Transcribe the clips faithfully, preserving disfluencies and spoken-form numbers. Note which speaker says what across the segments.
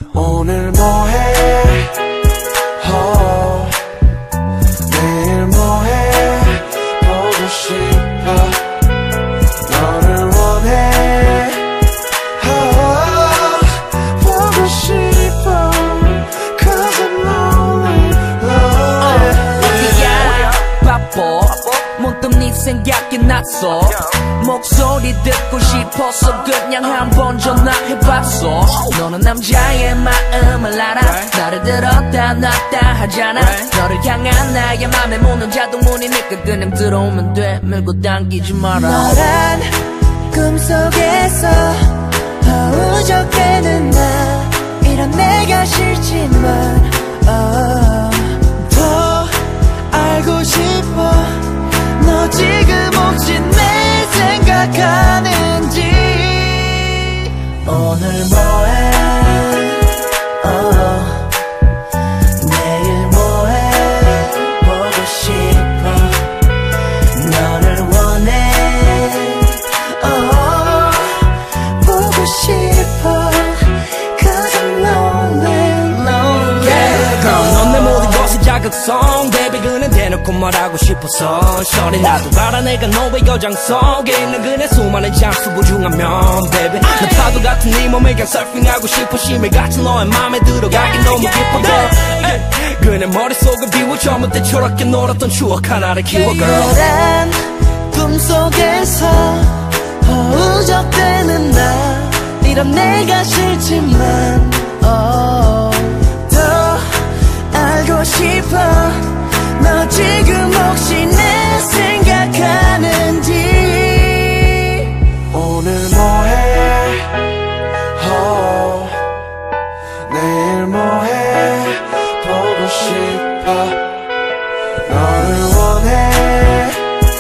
Speaker 1: 오늘 뭐해 oh. 내일 뭐해 보고 싶어 너를 원해 oh. 보고 싶어 Cause I'm lonely, lonely
Speaker 2: 어디야 바빠 문득 네 생각이 났어 목소리 듣고 싶어서 그냥 한번 전화해봤어 너는 남자의 마음을 알아 나를 들었다 놨다 하잖아 너를 향한 나의 맘에 무는 자동문이니까 그냥 들어오면 돼 밀고 당기지 마라
Speaker 3: 너란 꿈속에서 허우적대는 나 이런 내가 싫지만 oh.
Speaker 1: 더 알고 싶어 너 지금 혹시 내 생각하는지 오늘 뭐해 oh. 내일 뭐해 보고 싶어 너를 원해
Speaker 3: oh. 보고 싶어 Cause I'm lonely, lonely
Speaker 2: yeah. 그럼 넌 내 모든 것의 자극성 Baby 그는 대놓고 말하고 싶어서 Shorty 나도 알아 내가 너의 여장 속에 있는 그네 수많은 장수 부중하면 Baby 내 파도 같은 네 몸에 그냥 서핑하고 싶어 심해같이 너의 맘에 들어가긴 너무 깊어 girl 그네 머릿속을 비워줘 그때 저렇게 놀았던 추억 하나를 키워 girl
Speaker 3: 너란 꿈속에서 허우적대는 나 이런 내가 싫지만 oh. 더 알고 싶어 너 지금 혹시 내 생각하는지
Speaker 1: 오늘 뭐해 oh. 내일 뭐해 보고 싶어 너를 원해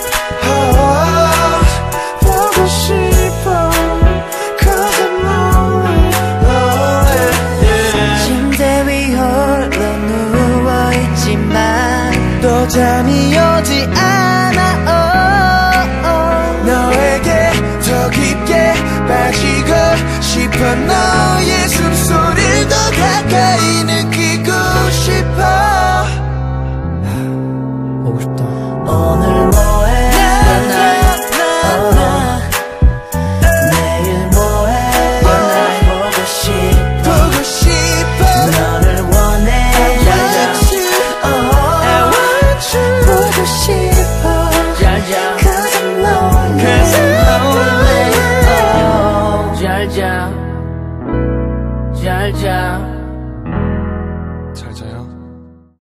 Speaker 1: oh. 보고 싶어 Cause I'm lonely, lonely yeah.
Speaker 3: 침대 위 홀로 누워있지만
Speaker 1: 또 잠이 오지 않아 oh, oh. 너에게 더 깊게 빠지고 싶어 너의 숨소리를 더 가까이 느끼고 싶어
Speaker 2: 보고 싶다
Speaker 1: 오늘 뭐해
Speaker 3: 나나나나
Speaker 1: 내일 뭐해 보고 싶어 보고 싶어 너를 원해
Speaker 3: I want you 보고 싶어
Speaker 2: 잘자
Speaker 3: Cause I'm lonely
Speaker 1: Cause I'm lonely
Speaker 2: 잘자 잘자
Speaker 1: 잘 자요